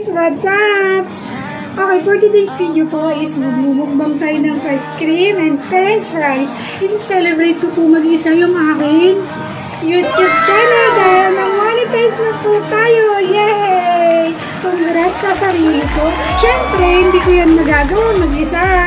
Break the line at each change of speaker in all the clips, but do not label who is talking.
guys! What's up? Okay, for today's video po is magmumukbang tayo ng ice cream and french fries. Isi-celebrate ko po mag-isa yung aking YouTube channel dahil na-monetize na po tayo. Yay! Congrats sa sarili ko. Siyempre, hindi ko yan magagawa mag-isa.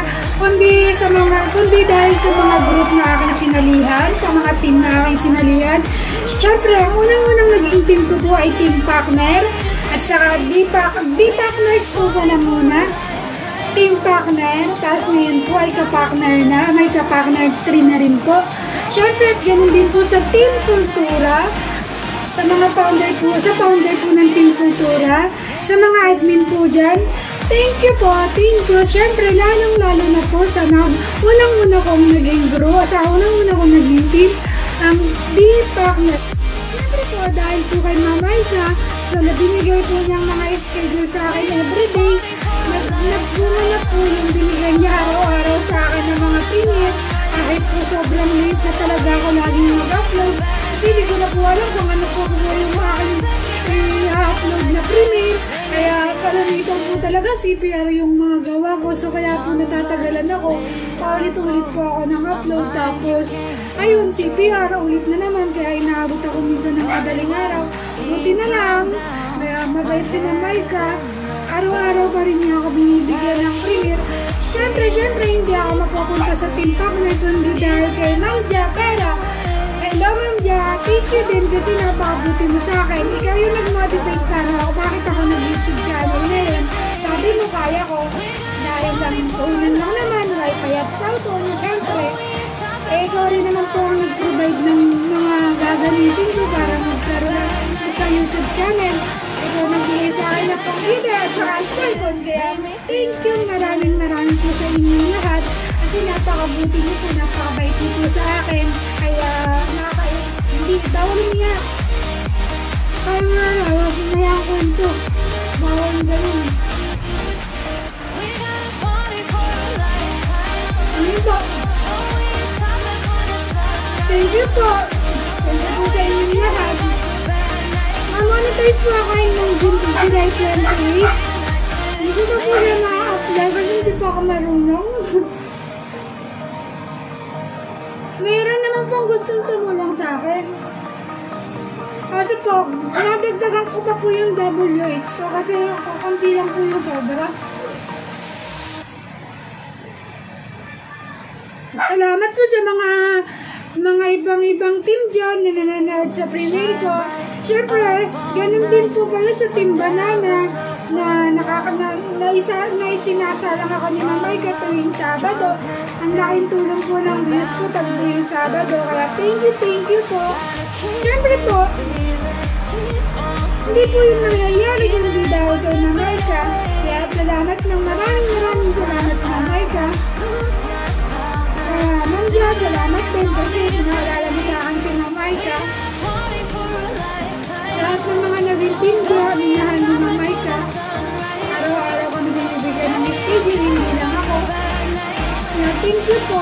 Kundi dahil sa mga group na aking sinalihan, sa mga team na aking sinalihan. Siyempre, ang unang-unang naging team ko po ay Team Partner. At saka D-Partners po ko na muna. Team Partner. Tapos ngayon po ay ka-partner na. May ka-partner 3 na rin po. Siyempre, ganun din po sa Team Kultura. Sa mga founder po ng Team Kultura. Sa mga admin po dyan. Thank you po. Thank you. Siyempre, lalong-lalo na po sa unang-una kong naging group. Sa unang-una kong naging team. Ang D-Partner. Siyempre po, dahil po kay Mama Ika, so nabinigay po niyang mga schedule sa akin everyday. Nagbunga na po yung binigay niya araw-araw sa akin ng mga pinit. Kahit po sobrang late na talaga ako laging mag-upload. Kasi hindi ko na po alam kung ano po yung aking i-upload na premiere. Kaya palamitan po talaga CPR yung mga gawa ko. So kaya po natatagalan ako. Paulit-ulit po ako ng upload. Tapos ayun, CPR ulit na naman. Kaya inaabot ako minsan ng madaling araw. Buti na lang. Kaya mabait si Mamayka. Araw-araw pa rin niya ako binibigyan ng premiere. Siyempre, hindi ako mapupunta sa Team Partner kundi dahil kay Nausya. Pero, hello Ma'am Ja, thank you din kasi napakabuti mo sa akin. Ikaw yung nag-motivate para ako. Bakit ako nag-YouTube channel ngayon? Sabi mo, kaya ko. Dahil lang tunan lang naman, wifi at cellphone. Siyempre, ikaw rin naman po ang nag-provide ng mga gagamitin ko para magkaroon sa YouTube channel. Ikaw nagbigay sa akin na computer at saka cellphone. Kaya, thank you. Maraming po sa inyong lahat. Kasi napakabuti niyo po, napakabait niyo po sa akin. Kaya, hindi, bawal niya. Kaya huwag na yung kwento. Bawal ganun. Ano ba? Thank you po. Thank you po sa inyong lahat. Monetize po ako ng June 2028. Hindi ko po yan na-apply kasi hindi po ako marunong. Mayroon naman pong gustong tumulong sa akin. Kasi po, nadagdagan ko pa po yung WH ko kasi kakunti lang po yung sobra. Salamat po sa mga ibang team dyan na nananood sa premiere ko. Siyempre, ganun din po pala sa Team Banana na isinasalang ako ni Mamayka tuwing Sabado. Ang laking tulong po ng views ko pag tuwing Sabado. Kaya thank you po. Siyempre po, hindi po yung nangyayari kundi dahil kay Mamayka. Kaya salamat ng maraming salamat Mamayka. Ma'am Ja, salamat din kasi naalala mo sa akin si Mamayka. Lahat ng mga naging team ko, minahan ni Mamayka. Araw-araw ko nabibigay ng schedule, hindi lang ako. Kaya thank you po.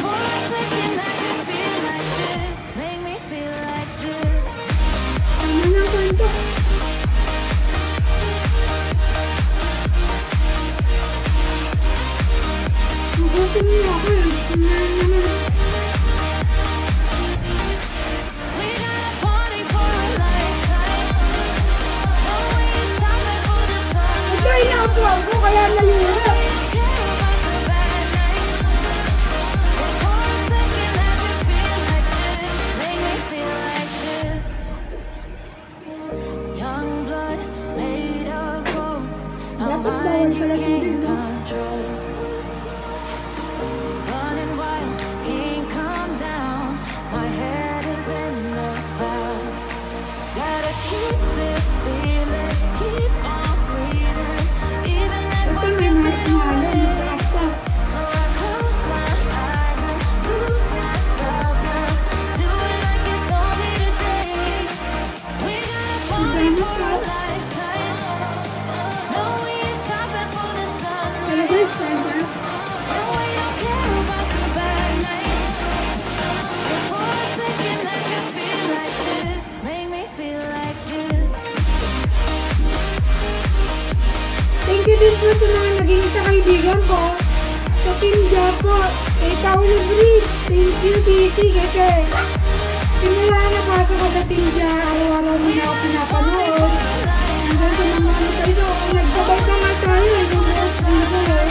Ano ng kwento? Magutom niyo ako eh. Ako kaya nalulunod. Dapat bawal pala dito. po sa mga naging sa kaibigan ko. Sa Team Japo, kay Paolo Bridge, thank you, DC, kasi simula na pasok ko sa Team Japo, araw-araw mo na ako pinapanood. Hanggang sa mga ano tayo, nagbabay ka nga tayo, yung boss dito eh.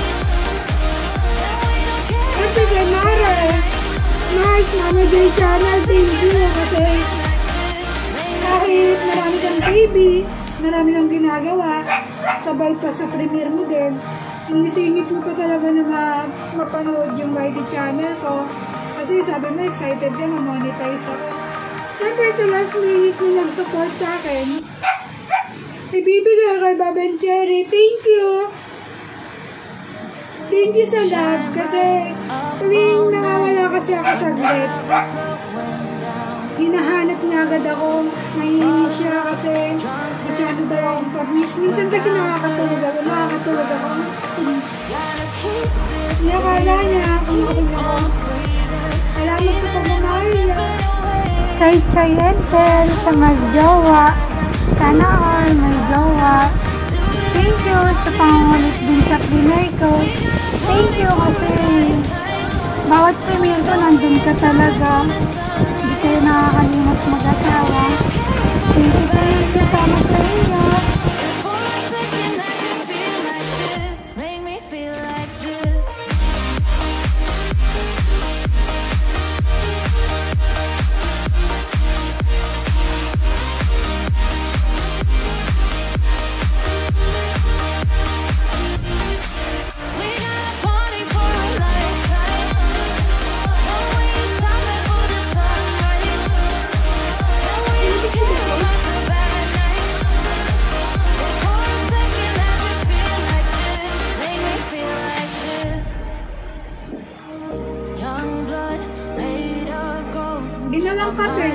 At kay Mara, nice, Mama J Channel, thank you, kasi kahit marami kang baby, marami kang ginagawa, sabay pa sa premiere mo din, sinisingit mo pa talaga na mapanood yung YT channel ko. Kasi sabi mo, excited ka, ma-monetize ako. Siyempre sa last minute mo nag-support sa akin, ibibigay kay Bob and Cherry, thank you! Thank you sa love, kasi tuwing nakawala kasi ako saglit, hinahanap niya agad ako, nahihinis siya kasi masyado daw akong pag-miss. Minsan kasi nakakatulog ako. Nakala niya kung ako. Salamat sa pagmamahal niya. Kay Chayensel sa mag-jowa. Sana all may jowa. Thank you sa pangulit din sa premiere ko. Thank you kasi bawat premiere ko nandun ka talaga. Hindi kayo nakakalimot mag-asawa. Thank you kasama sa inyo. Ginawang kape.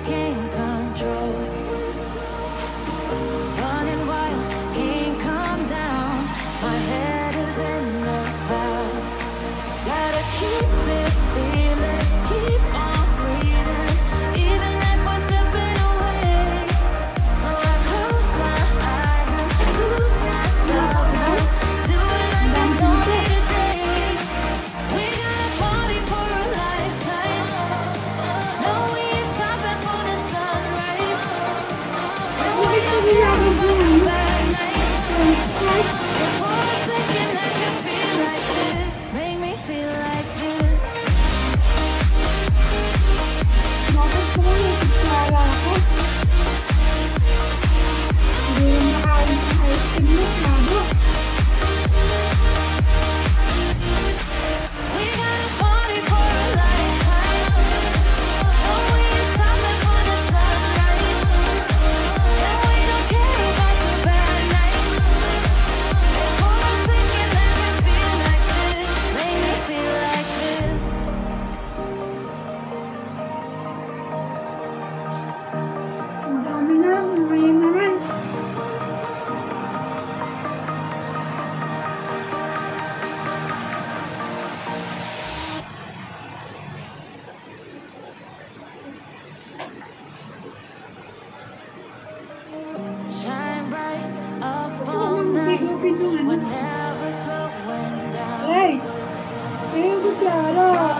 Hey! Hey, Gutara!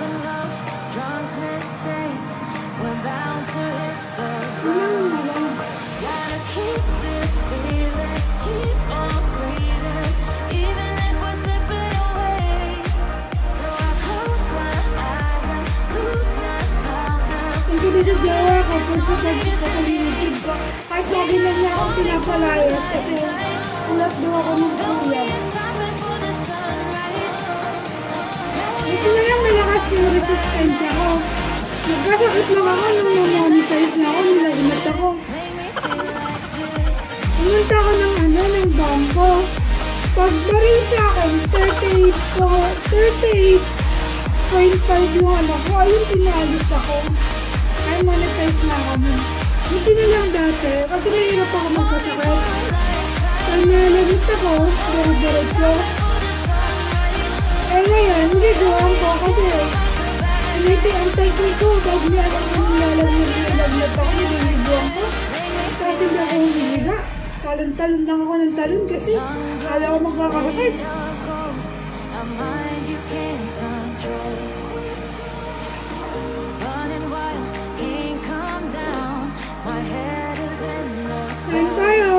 Hindi sa jawa ko kung sa pag-YouTube ko. Kahit lagi lang niya akong pinapalayas kasi ulat daw ako ng kuya. Ito na lang malakas yung resistensya ko. Nagkasakit lang ako nung na-monetize na ako, nilagnat ako. Pumunta ako ng bangko. Pagbarin sa akin, 38.5 yung ano ko, ayun pinalis ako. Ay, monetize na ako nun. Hindi na lang dati, kasi nahirap ako magkasakit. Pag nalalit ako, diretso. Eh ngayon, hindi gawin ko kasi ang technique ko, dahil nilalag ako, nililiguan ko. Kasi hindi ako humihiga. Talon-talon lang ako ng talon kasi kala ko magkakasakit. Kain tayo.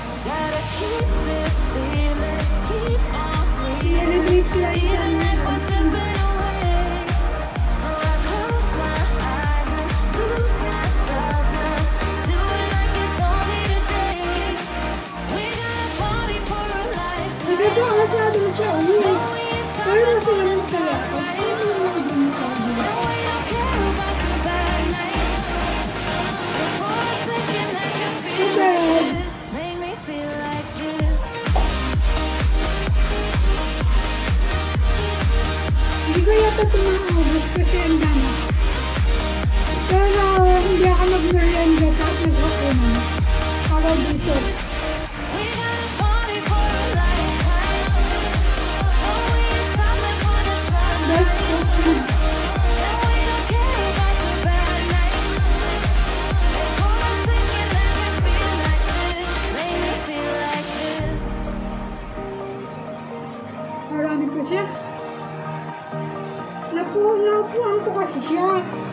Celebrate lang sana. Ito ang masyado mo siya ulit. Pero masaya mo sa'yo. Ano mo din sa akin? Hindi ko yata tumahabos kasi ang dami. Pero hindi ako mag-merienda at nag-hapunan. Para dito. Marami ko siya. Napuhan ko kasi siya.